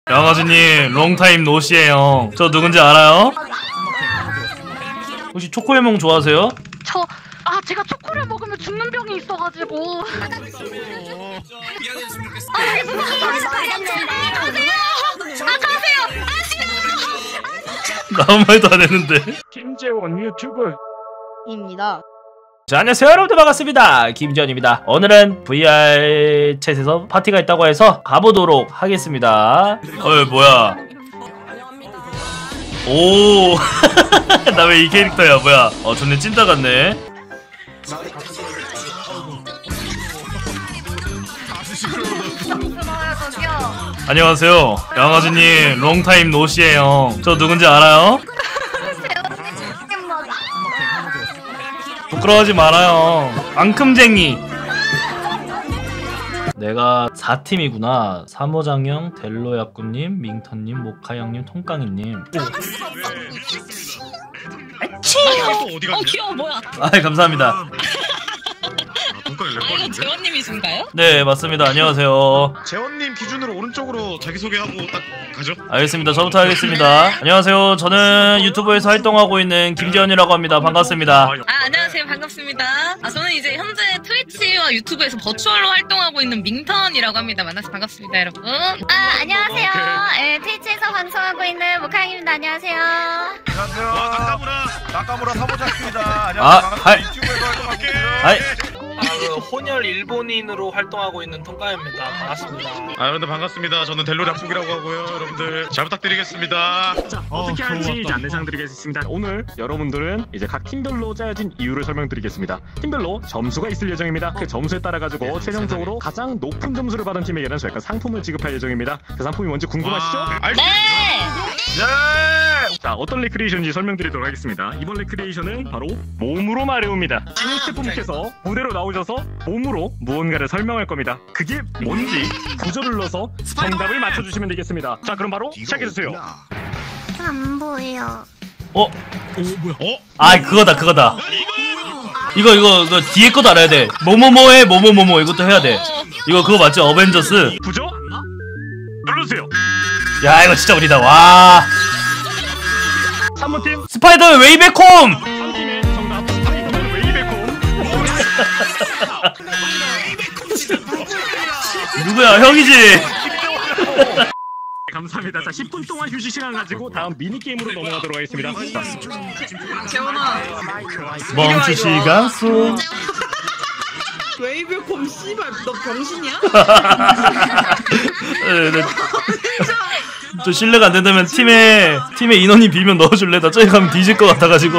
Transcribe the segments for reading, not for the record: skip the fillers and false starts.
양아지님 롱타임 노시에요. 저 누군지 알아요? 혹시 초코해몽 좋아하세요? 제가 초코를 먹으면 죽는 병이 있어가지고. 가세요. 아무 말도 안 했는데. 김재원 유튜브입니다. 자, 안녕하세요 여러분들, 반갑습니다. 김지현입니다. 오늘은 VR 챗에서 파티가 있다고 해서 가보도록 하겠습니다. 뭐야. 오. 나 왜 이 캐릭터야. 뭐야. 존나 찐따 같네. 안녕하세요 양아지님 롱타임 노시에요. 저 누군지 알아요? 부끄러워하지 말아요. 앙큼쟁이. 내가 4팀이구나. 사모장형, 델로야꾸님, 밍턴님, 모카형님, 통깡이님. 귀여워. 뭐야? 감사합니다. 이거 재원님이신가요? 네, 맞습니다. 안녕하세요. 재원님 기준으로 오른쪽으로 자기소개하고 딱 가죠. 알겠습니다. 저부터 하겠습니다. 안녕하세요. 저는 유튜브에서 활동하고 있는 김지현이라고 합니다. 반갑습니다. 안녕하세요. 반갑습니다. 저는 이제 현재 트위치와 유튜브에서 버추얼로 활동하고 있는 밍턴이라고 합니다. 만나서 반갑습니다, 여러분. 안녕하세요. 트위치에서 방송하고 있는 모카입니다. 안녕하세요. 안녕하세요. 나카무라 사모장입니다. 안녕하세요. 유튜브에서 활동하고 있는 혼혈 일본인으로 활동하고 있는 통가입니다. 반갑습니다. 여러분들 반갑습니다. 저는 델로 락북이라고 하고요. 여러분들 잘 부탁드리겠습니다. 자, 어떻게 할지 이제 안내사항 드리겠습니다. 오늘 여러분들은 이제 각 팀별로 짜여진 이유를 설명드리겠습니다. 팀별로 점수가 있을 예정입니다. 그 점수에 따라 가지고 최종적으로 가장 높은 점수를 받은 팀에게는 저희가 상품을 지급할 예정입니다. 그 상품이 뭔지 궁금하시죠? 네! 자, 어떤 레크리에이션인지 설명드리도록 하겠습니다. 이번 레크리에이션은 바로 몸으로 말해옵니다. 신인 스태프분께서 무대로 나오셔서 몸으로 무언가를 설명할 겁니다. 그게 뭔지 구절을 넣어서 정답을 맞춰주시면 되겠습니다. 자, 그럼 바로 시작해주세요. 안 보여. 그거다. 이거 뒤에 것도 알아야 돼. 뭐뭐뭐해 뭐뭐뭐뭐 이것도 해야 돼. 이거 그거 맞죠? 어벤져스. 구조 눌러주세요. 야, 이거 진짜 우리다. 와. 3번팀 스파이더 웨이백홈. 3팀의 정답 스파이더맨 웨이백홈. 누구야? 형이지. 감사합니다. 자, 10분 동안 휴식 시간 가지고 다음 미니게임으로 넘어가도록 하겠습니다. 재원아. 멈추 시간 속. 웨이브콤 씨발 너 병신이야? 네. 저 실례가 안 된다면 팀에 인원이 비면 넣어줄래? 나 저기 가면 뒤질 것 같아가지고.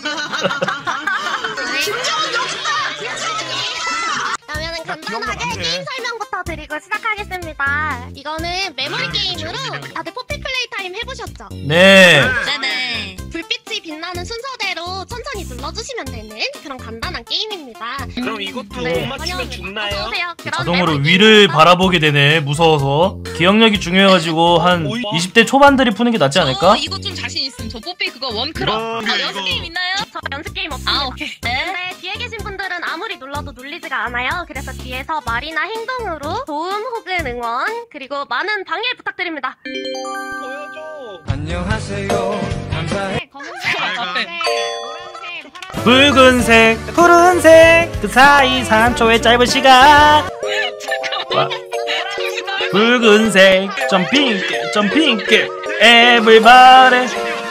그러면은 간단하게 게임 설명부터 드리고 시작하겠습니다. 이거는 메모리 게임으로 다들 포피 플레이 타임 해보셨죠? 네. 네네. 불빛이 빛나는 순서대로 천천히 눌러주시면 되는 그런 간단한 게임입니다. 그럼 이것도 못 맞추면 죽나요? 자동으로 위를 바라보게 되네. 무서워서. 기억력이 중요해가지고 한 20대 초반들이 푸는 게 낫지 않을까? 이거 좀 자신 있음. 저 뽀삐 그거 원크럽. 연습 게임 있나요? 저 연습 게임 없습니다. 오케이. 근데 뒤에 계신 분들은 아무리 눌러도 눌리지가 않아요. 그래서 뒤에서 말이나 행동으로 도움 혹은 응원 그리고 많은 방해 부탁드립니다. 보여줘. 안녕하세요. 감사해. 검은색, 앞에. 노란색, 붉은색, 푸른색, 그 사이 3초의 짧은 시간. 붉은색, 점핑게, everybody.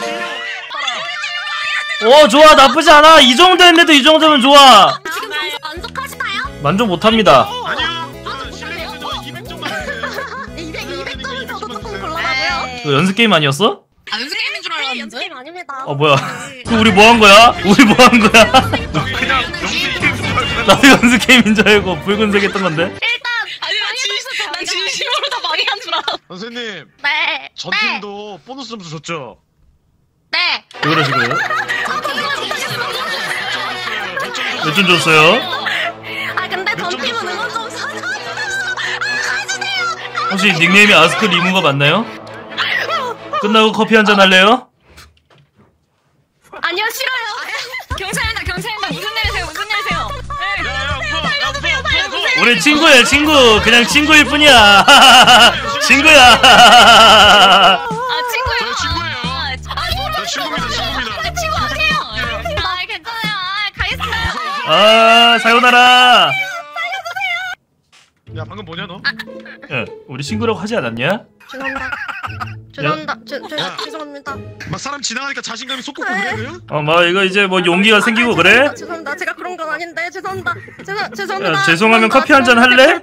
오, 좋아, 나쁘지 않아. 이 정도 했는데도 이 정도면 좋아. 지금 점수 만족하시나요? 만족 못합니다. 아니요. 저는 실력에서 200점 맞았어요. 200점은 저도 조금 곤란하고요. 이거 연습 게임 아니었어? 연습 게임인 줄 연습 알았는데? 게임 아닙니다. 뭐야? 우리 뭐 한 거야? 그냥 연습 게임 나도 연습 게임인 줄 알고 붉은색 했던 건데. 일단 아니 난 진심으로 다 망해한 줄 알았어. 선생님, 네. 전 팀도 보너스 점수 줬죠? 네. 왜 그러시고요? 몇 점 줬어요? 근데 전 팀은 응원 좀 사줘주세요. 혹시 닉네임이 아스크 리무가 맞나요? 끝나고 커피 한잔 할래요? 아니요, 싫어요. 경찰입니다. 무슨 일이세요? 우리 친구야, 친구. 그냥 친구일 뿐이야. 친구야. 아 친구예요. 저 친구예요. 저 친구입니다. 친구 아니에요. 아 괜찮아요. 아 가겠어요. 아 사요나라. 야 방금 뭐냐 너? 야, 우리 친구라고 하지 않았냐? 죄송합니다. 죄송합니다. 막 사람 지나가니까 자신감이 솟고 그래 그냥? 뭐 이거 이제 뭐 용기가 생기고 그래? 죄송합니다. 제가 그런 건 아닌데 죄송합니다. 죄송합니다. 야, 죄송하면 커피 한잔 할래?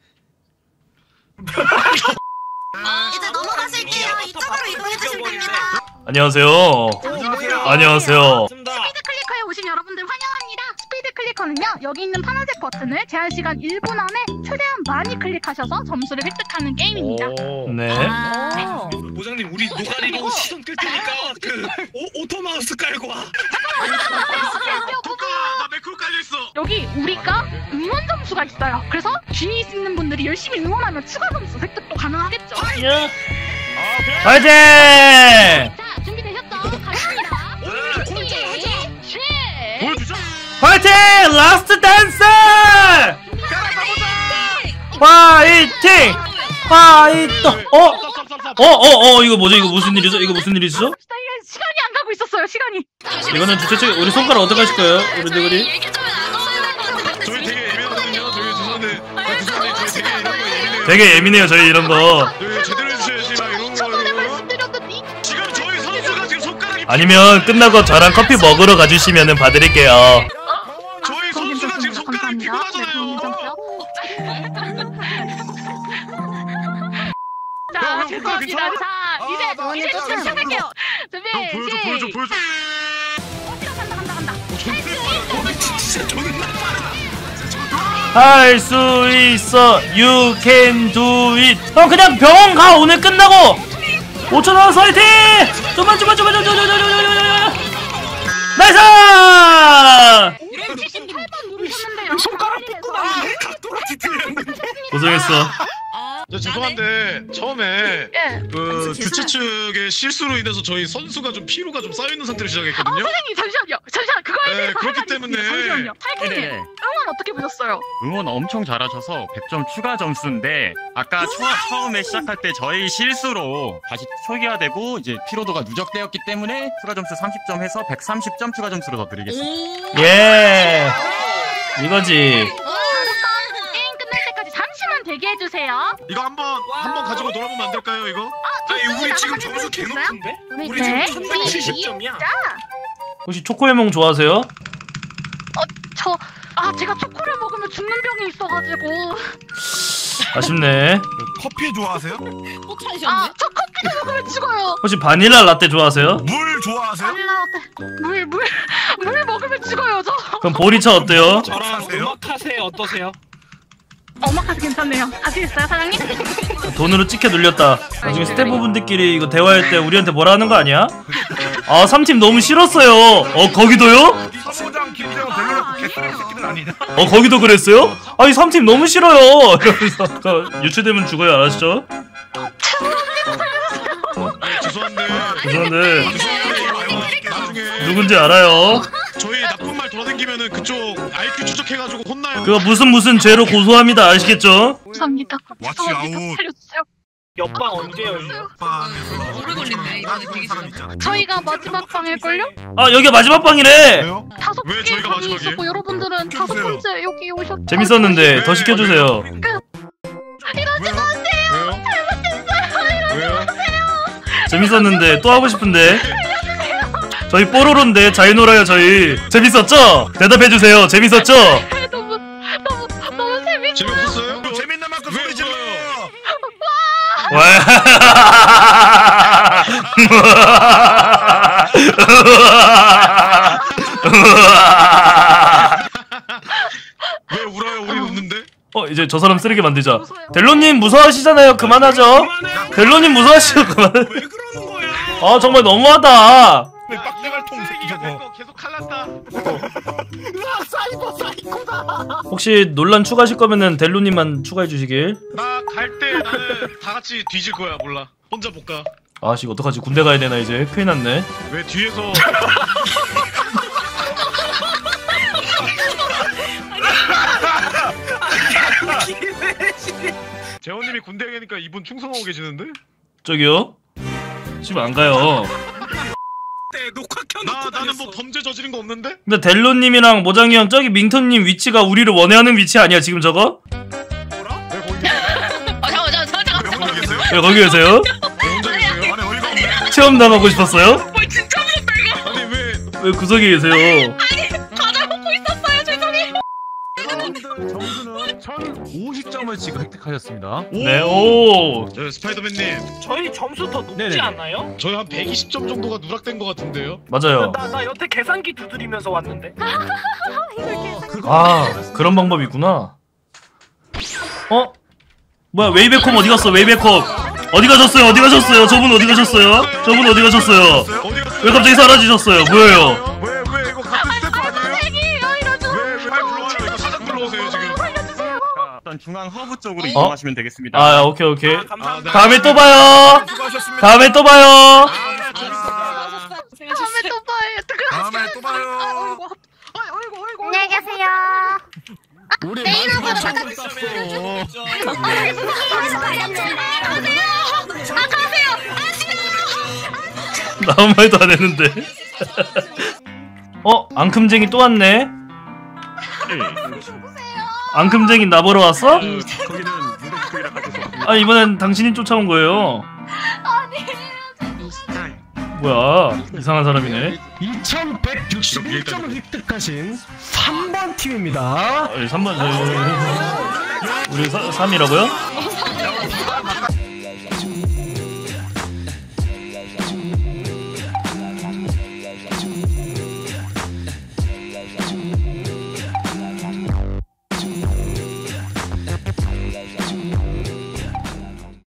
이제 넘어가실게요. 이쪽으로 이동해 주시면 됩니다. 안녕하세요. 안녕하세요. 스피드 클리커에 오신 여러분들 환영합니다. 스피드 클리커는요, 여기 있는 파란색 버튼을 제한시간 1분 안에 최대한 많이 클릭하셔서 점수를 획득하는 게임입니다. 네. 모장님 우리 노가리로 시선 끌 테니까 그 오토 마우스 깔고 와. 나 매크로 깔려있어. 여기 우리가 응원 점수가 있어요. 그래서 뒤에 있는 분들이 열심히 응원하면 추가 점수 획득도 가능하겠죠. 파이팅! 자, 준비되셨죠? 가겠습니다. 보여주자. 파이팅! 라스트 댄스! 파이팅! 파이팅! 이거 뭐죠? 이거 무슨 일이죠? 시간이 안 가고 있었어요, 시간이. 이거는 주최 측 우리 손가락 어떻게 하실 거예요? 우리 대그리? 얘기 좀 나눠야 될 것 같은데. 저희 되게 예민하거든요. 저희 죄송한데 저희 되게 이런 거 예민해요. 되게 예민해요 저희 이런 거. 저희 제대로 해주셔야지 막 이런 거. 지금 저희 선수가 지금 손가락이 아니면 끝나고 저랑 커피 먹으러 가주시면 봐드릴게요. 저희 선수가 지금 손가락이 피곤하잖아요. 자, 죄송합니다. 자, 이제 시작할게요. 준비, 보여줘. 간다. 할 수 있어, you can do it. 형 그냥 병원 가. 오늘 끝나고 5천 원 화이팅! 좀만. 나이스! 78번 누르셨는데요. 고생했어. 저 죄송한데 처음에 예. 그 주최 측의 실수로 인해서 저희 선수가 좀 피로가 좀 쌓여있는 상태로 시작했거든요. 선생님 잠시만요. 그거에 대해서 그렇기 할 말이 때문에. 있습니다. 잠시만요. 탈크님 네네. 응원 어떻게 보셨어요? 응원 엄청 잘하셔서 100점 추가 점수인데 아까 처음에 시작할 때 저희 실수로 다시 초기화되고 이제 피로도가 누적되었기 때문에 추가 점수 30점 해서 130점 추가 점수로 더 드리겠습니다. 예. 이거지. 게임 끝날 때까지 잠시만 대기해주세요. 이거 한번 가지고 놀아보면 안 될까요 이거? 아니 우리 지금 점수 개 높은데? 우리 지금 1170점이야. 혹시 초코해몽 좋아하세요? 제가 초코를 먹으면 죽는 병이 있어가지고. 아쉽네. 커피 좋아하세요? 저 커피도 먹으면 죽어요. 혹시 바닐라 라떼 좋아하세요? 물 좋아하세요? 물 먹으면 죽어요, 저. 그럼 보리차 어때요? 저랑 오마카세 어떠세요? 오마카세 괜찮네요. 아시겠어요, 사장님? 돈으로 찍혀 눌렸다. 나중에 스태프분들끼리 이거 대화할 때 우리한테 뭐라 하는 거 아니야? 아 3팀 너무 싫었어요. 거기도요? 서부장 김재원 델로라고 개쓰레기 새끼들 아니냐? 거기도 그랬어요? 아니 3팀 너무 싫어요. 이러면서 유추되면 죽어요. 알았죠? 죄송한데 나중에 누군지 알아요. 저희 나쁜 말 돌아다니면은 그쪽 IQ 추적해가지고 혼나요. 그거 무슨 죄로 고소합니다. 아시겠죠? 감사합니다. 왓츠 아웃. 살려주세요. 옆방 언제요? 빵에서 오래 걸린네. 이거 되게 사람 싫어. 있잖아. 저희가 마지막 방일걸요? 아 여기가 마지막 방이래. 왜요? 다섯 왜 개 저희가 방이 마지막이에요? 있었고 여러분들은 다섯 번째 여기 오셨죠. 재밌었는데 더 시켜주세요. 이러지 마세요. 왜요? 재밌었는데 또 하고 싶은데. 저희 뽀로로인데 잘 놀아요 저희. 재밌었죠? 대답해주세요. 재밌었죠? 너무 재밌. 재미없었어요? 재밌는 만큼 소리 질러. 와. 왜 울어요? 우리 웃는데? 이제 저 사람 쓰레기 만들자. 델로님 무서워하시잖아요. 그만하죠. 델로님 무서워하시죠. 그만. 왜 그러는 거야? 아 정말 너무하다. 빡대갈통 새끼 저거. 계속 칼났다. 혹시 논란 추가하실 거면은 델로님만 추가해 주시길. 나 갈 때 나는 다 같이 뒤질 거야. 몰라. 혼자 못 가. 아씨 어떡하지? 군대 가야 되나 이제? 큰일 났네. 왜 뒤에서 재원님이 군대 가니까 이분 충성하고 계시는데? 저기요? 집 안 가요. 네, 녹화 켜놓고 나는 뭐 범죄 저지른 거 없는데? 근데 델로님이랑 모장이 형 저기 밍턴님 위치가 우리를 원해하는 위치 아니야 지금 저거? 왜 거기 계세요? 잠깐만. 왜 거기 계세요? 왜 거기 계세요? 왜 혼자 계세요? 아니 어이가 없네. 체험 당하고 싶었어요? 진짜 무섭다 이거. 아니 왜 구석에 계세요? 과자 먹고 있었어요. 죄송해요. 여러분들 점수는 1050점을 지금 획득하셨습니다. 네, 오. 저 스파이더맨님 저희 점수 더 높지 네네. 않나요? 저희 한 120점 정도가 누락된 것 같은데요? 맞아요. 나 여태 계산기 두드리면서 왔는데. 아, 그런 방법이 있구나. 어? 뭐야, 웨이백홈 어디 갔어? 웨이백홈 어디 가셨어요? 어디 가셨어요? 저분 어디 가셨어요? 저분 어디 가셨어요? 어디 갔어요? 왜 갑자기 사라지셨어요? 뭐예요? 왜 이거 같은 스태프 아니에요? 왜 빨리 불러와요. 이거 사장 불러오세요 지금. 일단 중앙 허브 쪽으로 이동하시면 되겠습니다. 아, 오케이, 오케이. 감사합니다. 다음에 또 봐요. 수고하셨습니다. 다음에 또 봐요. 다음에 또 봐요. 다음에 또 봐요. 아이고. 안녕히 계세요. 우리 내일하고 아무 말도 안 했는데. 앙큼쟁이 또 왔네. 앙큼쟁이 나보러 왔어? 거기는 무대식이라 가실 수 없습니다. 아, 이번엔 당신이 쫓아온 거예요. 뭐야, 이상한 사람이네. 2161점을 획득하신 3번 팀입니다. 3번, 우리 3이라고요?